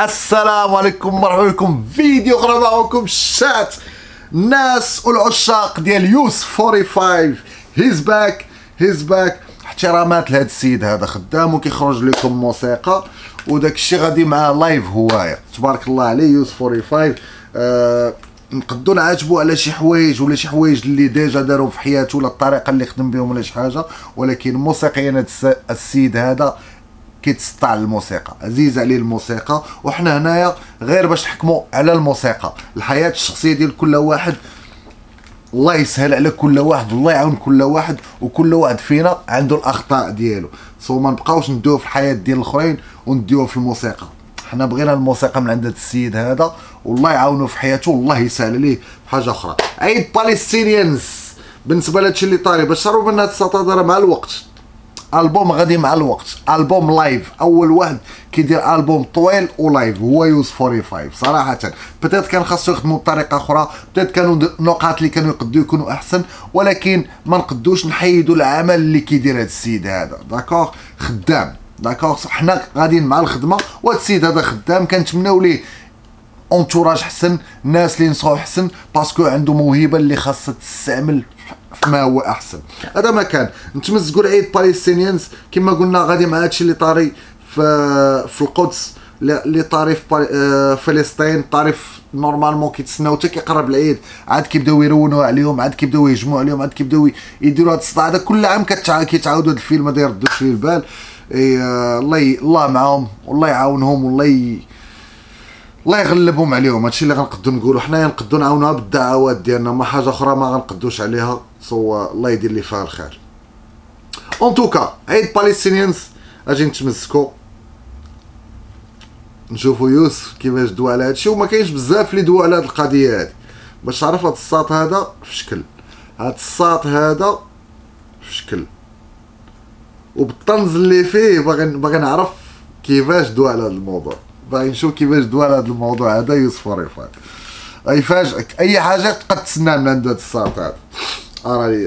السلام عليكم، مرحبا بكم فيديو اخرى معكم الشات الناس والعشاق ديال يوسف 45. هيز باك. احترامات لهذا السيد، هذا خدام وكيخرج لكم موسيقى وداك الشيء غادي معاه لايف هوايه. تبارك الله عليه يوسف 45. نقدو نعاتبو على شي حوايج ولا شي حوايج اللي ديجا دارهم في حياته ولا الطريقه اللي خدم بهم ولا شي حاجه، ولكن موسيقيا هذا السيد هذا كيتسطع على الموسيقى، عزيز عليه الموسيقى، وحنا هنايا غير باش نحكموا على الموسيقى. الحياه الشخصيه ديال كل واحد الله يسهل على كل واحد، الله يعاون كل واحد، وكل واحد فينا عنده الاخطاء ديالو. ما نبقاوش ندوه في الحياه ديال الاخرين ونديوه في الموسيقى. حنا بغينا الموسيقى من عند هذا السيد هذا، والله يعاونو في حياته والله يسهل عليه بحاجه اخرى. عيد باليستينيانز بالنسبه لهادشي اللي طاري، باش تعرفوا ان هاد السطادره مع الوقت البوم غادي مع الوقت، البوم لايف. اول واحد كيدير البوم طويل ولايف هو يوسف 45 صراحه. بدات كان خاصو يخدموا بطريقه اخرى، بدات كانوا نقاط اللي كانوا يقدروا يكونوا احسن، ولكن ما نقدوش نحيدوا العمل اللي كيدير هذا السيد هذا. داكوغ خدام، داكوغ حنا غاديين مع الخدمه، وهذا السيد هذا خدام. كنتمناو ليه اونتوراج حسن، الناس اللي ينصحوا حسن، باسكو عنده موهبه اللي خاصها تستعمل فيما هو احسن. هذا ما كان نتمزقوا العيد باليستينيانز كما قلنا غادي مع هادشي اللي طاري في القدس، اللي طاري في فلسطين. طاري نورمالمون كيتسناو حتى كيقرب العيد، عاد كيبداو يرونوا عليهم، عاد كيبداو يهجموا عليهم، عاد كيبداو يديروا هذا الصداع هذا. كل عام كيتعاودوا هاد الفيلم ما يردوش ليه البال. الله معاهم والله يعاونهم الله يغلبهم عليهم. هادشي اللي غنقدو نقولوا. حنايا نقدو نعاونوها بالدعوات ديالنا، ما حاجه اخرى ما غنقدوش عليها. الله يدير لي فيها الخير. اون توكا عيد باليستينيانز اجي نتمسكو نشوفوا يوسف كيفاش دوا على هادشي، وما كاينش بزاف اللي دوا على هاد القضيه هادي. باش تعرف هاد الساط هذا في شكل، هاد الساط هذا في شكل، وبالطنز اللي فيه باغي نعرف كيفاش دوا على هاد الموضوع. باغي نشوف كيفاش دوا على هاد الموضوع هذا يوسف 45. يفاجئك اي حاجه تقد تسنى من عند هاد الساط هذا. راني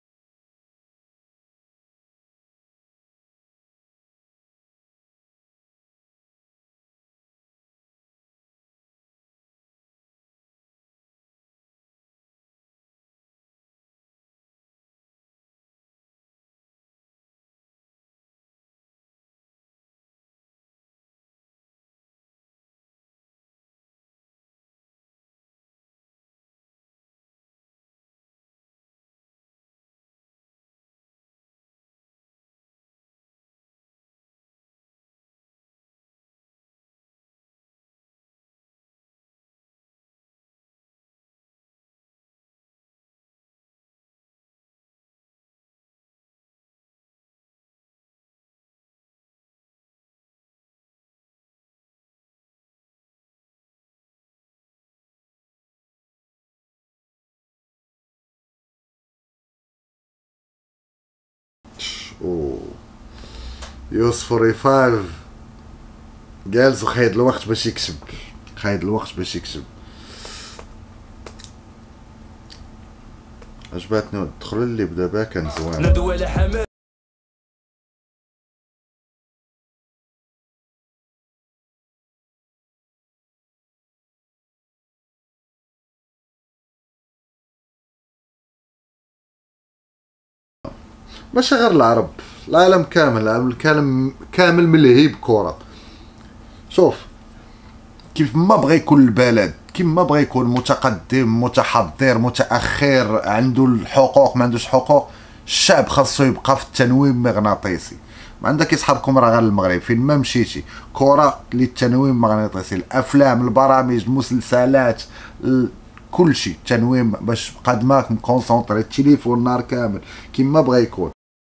يوسف 45 جالس وخايد الوقت باش يكتب، عجبتني الدخل اللي بدا بها كان زوين. ماشي غير العرب، العالم كامل ملهي بكرة. شوف كيف ما بغى يكون البلد، كيف ما بغى يكون متقدم متحضر متاخر، عنده الحقوق ما عندوش حقوق، الشعب خاصو يبقى في التنويم مغناطيسي. ما عندك يصحابكم راه غير المغرب، فين ما مشيتي كرة للتنويم مغناطيسي. الافلام، البرامج، المسلسلات، كل شيء تنويم باش قد ما مكونسونطري. التليفون نهار كامل كيما بغى يكون.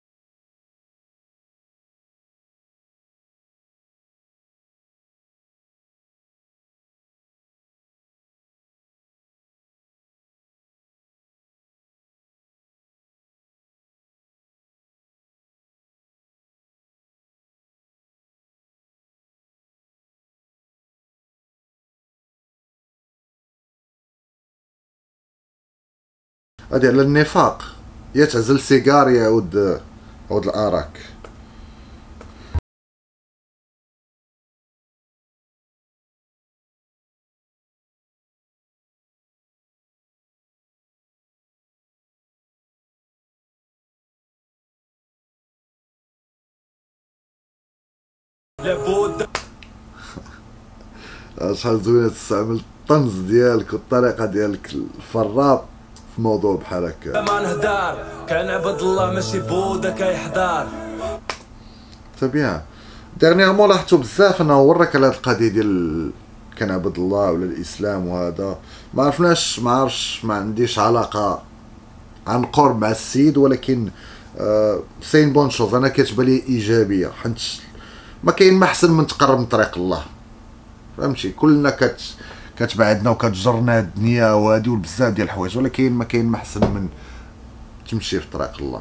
هادي على النفاق، يا تعزل سيجار يا عود الأراك. لابد. شحال زوينه تستعمل الطنز ديالك والطريقه ديالك الفراب في موضوع بحال هكا. ما نهدار كنعبد الله ماشي بودا كيحضر. بيان ديرنيغمون لاحظتو بزاف انا ورك على هاد القضيه ديال كنعبد الله ولا الاسلام وهذا ما عرفناش ما عرفش ما عنديش علاقه عن قرب مع السيد ولكن سين بون شوز انا كتبان لي ايجابيه حيت ما كاين ما احسن من تقرب من طريق الله فهمتي كلنا كتبعدنا وكتجرنا الدنيا وهادي وبزاف ديال الحوايج ولكن ما كاين ما احسن من تمشي في طريق الله.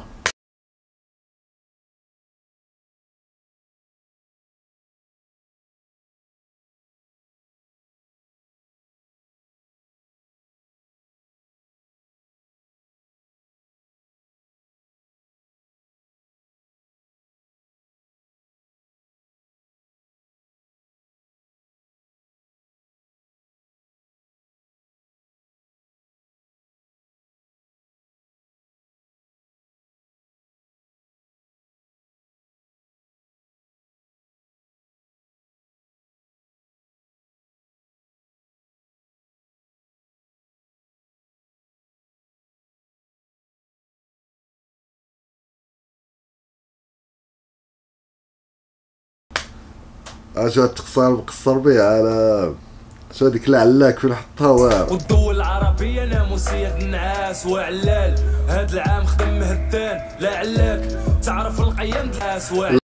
اش تقصر بيه على شو هذيك العلاك فين حطها والدول العربيه ناموسيه النعاس وعلال. هاد العام خدم مهدان لا علاك تعرف القيم الناس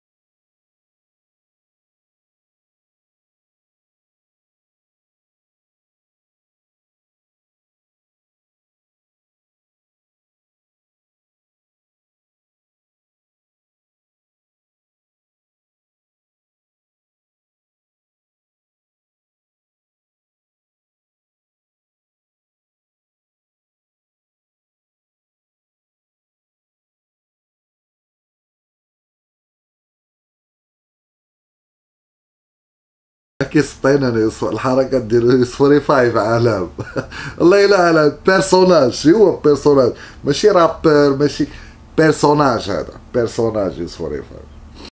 كيسطينا الحركات ديال سفوري فايف عالم والله الا على بيرسوناج هو بيرسوناج ماشي رابر ماشي بيرسوناج هذا بيرسوناج سفوري فايف.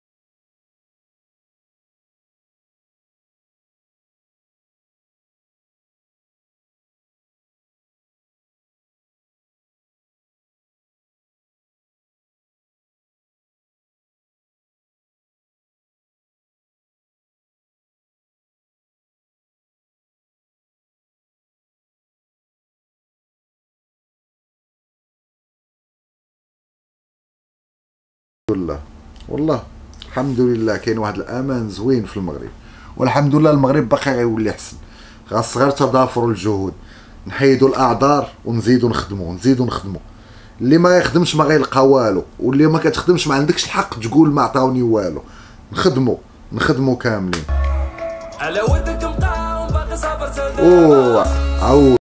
والله الحمد لله كاين واحد الامان زوين في المغرب والحمد لله المغرب باقي غيولي احسن خاص غير تضافر الجهود نحيدوا الاعذار ونزيدوا نخدموا اللي ما يخدمش ما غيلقى والو واللي ما كتخدمش ما عندكش الحق تقول ما عطاوني والو. نخدموا كاملين. على ودك مقاوم باقي صابر عاود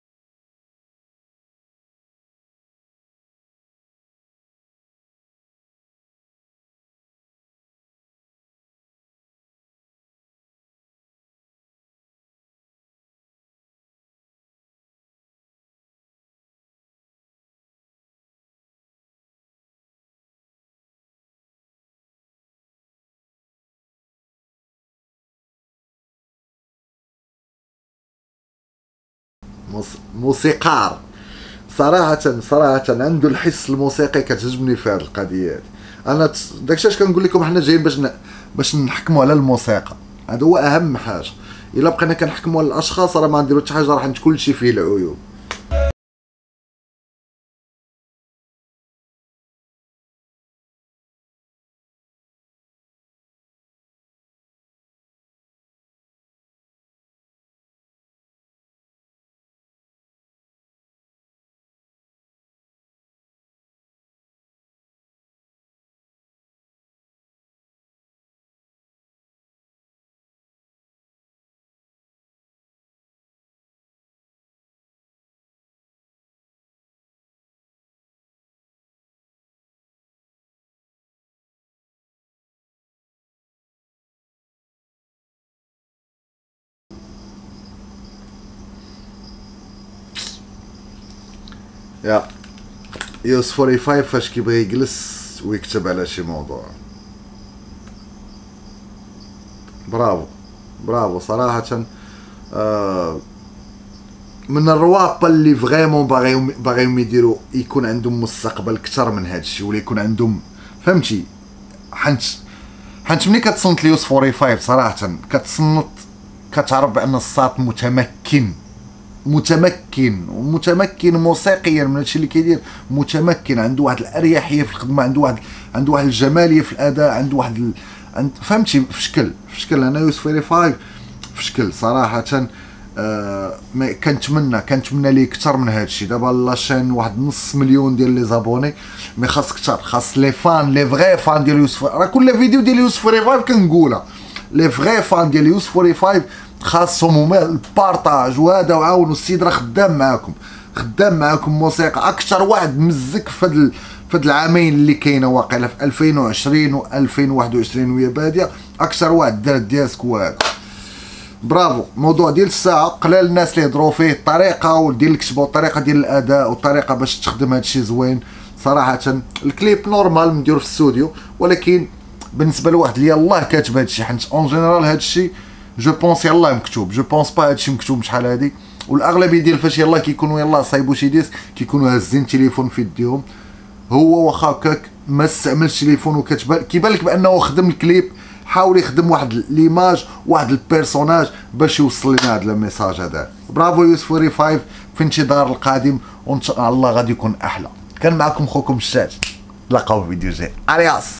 موسيقار صراحة عنده الحس الموسيقي كتعجبني في هذه القضية هذه. انا داكشي اش كنقول لكم حنا جايين باش نحكموا على الموسيقى هذا هو اهم حاجة. الا بقينا كنحكموا على الاشخاص راه ما نديرو حتى حاجة راح كلشي فيه العيوب. يا يوس 45 فاش كيبغي يجلس ويكتب على شي موضوع برافو برافو صراحه. من الروابط اللي فريمون باغيهم يديروا يكون عندهم مستقبل اكثر من هذا الشيء، ولا يكون عندهم فهمتي. حنت ملي كتصنت ليوس 45 صراحه كتصنت كتعرف بان الساط متمكن موسيقيا من هادشي اللي كيدير، متمكن، عنده واحد الاريحيه في الخدمه، عنده واحد الجماليه في الاداء، عنده واحد فهمتي في شكل انا يوسف 45 في شكل صراحه. كنتمنى ليه اكثر من هذا الشيء. دابا لاشين واحد نص مليون ديال لي زابوني، مي خاص اكثر، خاص لي فان لي فغي فان ديال يوسف. راه كل فيديو ديال يوسف 45 كنقولها، لي فغي فان ديال يوسف 45 خاصهم هما البارطاج، وهذا وعاونوا السيد راه خدام معاكم موسيقى. اكثر واحد مزك في هاد العامين اللي كاينه واقيلا في 2020 و 2021 وهي باديه، اكثر واحد دار دياسك هو هذا. برافو. موضوع ديال الساعه قلال الناس اللي يهضروا فيه، الطريقه وديال الكتابه والطريقه ديال الاداء والطريقه باش تخدم هادشي زوين صراحه. الكليب نورمال نديرو في الاستوديو، ولكن بالنسبه لواحد اللي يلاه كاتب هادشي، حيت اون جينيرال هادشي جو بونس يلاه مكتوب، جو بونس با هادشي مكتوب شحال هادي. والاغلبيه ديال فاش يلاه كيكونوا يلاه صايبوا شي ديسك كيكونوا هازين تليفون في يديهم، هو واخا هكاك ما استعملش تليفون كيبان لك بانه خدم الكليب، حاول يخدم واحد ليماج واحد البيرسوناج باش يوصل لنا هذا الميساج هذا. برافو يوسف 45 في انتظار القادم، وان شاء الله غادي يكون احلى. كان معكم خوكم الشات، تلاقاو في فيديو جاي. ارياس.